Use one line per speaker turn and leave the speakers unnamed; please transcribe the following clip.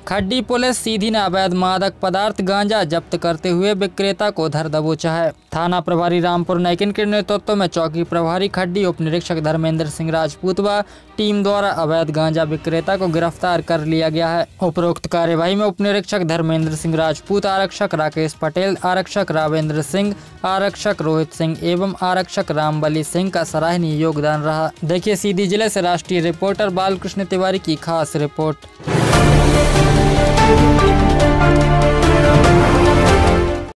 खड्डी police सीधी ने अवैध मादक पदार्थ गांजा जब्त करते हुए विक्रेता को धर दबोचा है। थाना प्रभारी रामपुर नैकिन के नेतृत्व में चौकी प्रभारी खड्डी उप निरीक्षक धर्मेंद्र सिंह राजपूत व टीम द्वारा अवैध गांजा विक्रेता को गिरफ्तार कर लिया गया है। उपरोक्त कार्यवाही में उप निरीक्षक धर्मेंद्र सिंह राजपूत, आरक्षक राकेश पटेल, आरक्षक रावेंद्र सिंह, आरक्षक रोहित सिंह एवं आरक्षक रामबली सिंह का सराहनीय योगदान रहा। देखिए सीधी जिले से राष्ट्रीय रिपोर्टर बालकृष्ण तिवारी की खास रिपोर्ट।